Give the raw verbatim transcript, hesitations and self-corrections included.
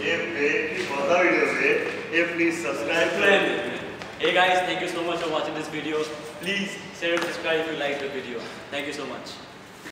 ये की बहुत वीडियो पे ये please subscribe. Hey guys, thank you so much for watching this video. Please share and subscribe if you like the video. Thank you so much.